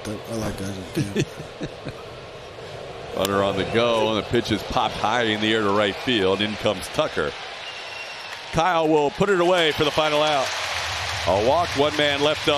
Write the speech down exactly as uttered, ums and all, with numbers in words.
like that. I like that. Runner on the go, and the pitch is popped high in the air to right field. In comes Tucker. Kyle will put it away for the final out. A walk, one man left on.